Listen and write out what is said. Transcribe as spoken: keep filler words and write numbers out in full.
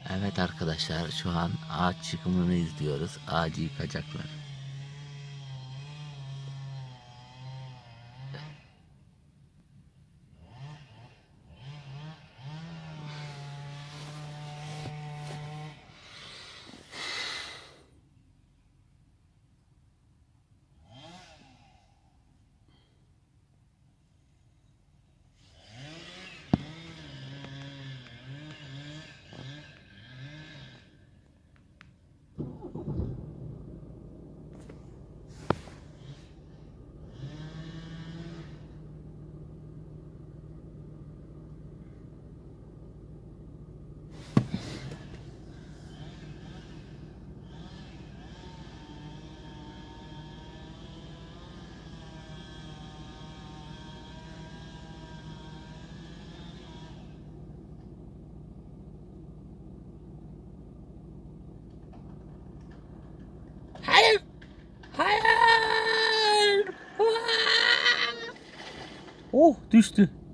Evet arkadaşlar, şu an ağaç çıkımını izliyoruz. Ağacı yıkacaklar. Hayır! Hayır! Oh, düştü.